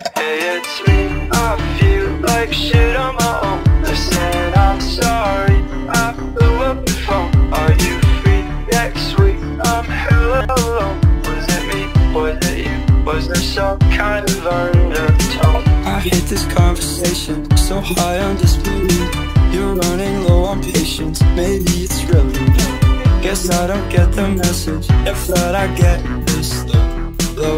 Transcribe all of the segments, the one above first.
Hey, it's me, I feel like shit on my own. Listen, I'm sorry, I blew up the phone. Are you free next week? I'm hella alone. Was it me? Was it you? Was there some kind of undertone? I hate this conversation, so high on disbelief. You're running low on patience, maybe it's really me. Guess I don't get the message, if that I get this low.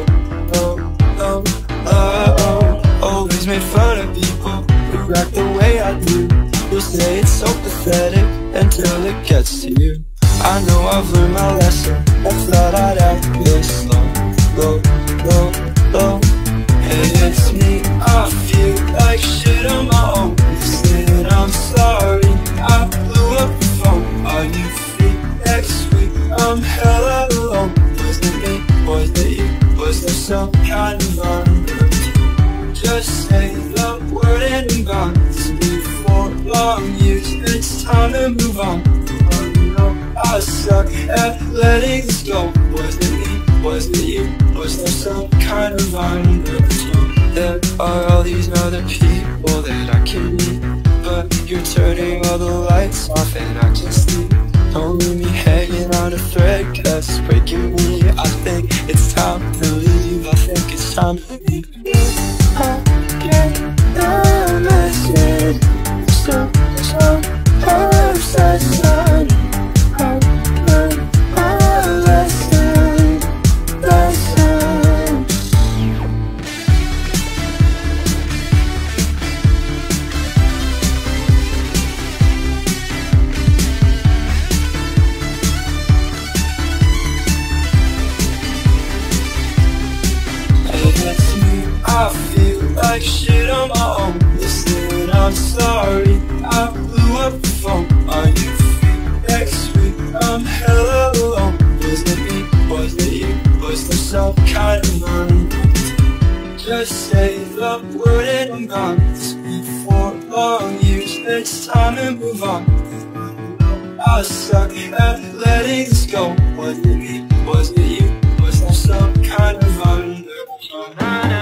Always made fun of people who act the way I do. You'll say it's so pathetic until it gets to you. I know I've learned my lesson, I thought I'd act this low. Hey, it's me, I feel like shit on my own. Listen, I'm sorry, I blew up the phone. Are you free next week? I'm hella alone. Was it me? Was it you? Was there some kind of undertone? Just say the word and be gone. It's been 4 long years, it's time to move on. I suck at letting this go. Was it me? Was it you? Was there some kind of undertone? There are all these other people that I can meet, but you're turning all the lights off and I can sleep. Don't leave me hanging on a thread, cause it's breaking me. I think it's time to leave, I think it's time to leave. I get the message, so obsessed. I feel like shit on my own. Listen, I'm sorry, I blew up the phone. Are you free next week? I'm hella alone. Was it me? Was it you? Was there some kind of undertone? Just say the word and I'm gone. It's been 4 long years, it's time to move on. I suck at letting this go. Was it me? Was it you? Was there some kind of undertone?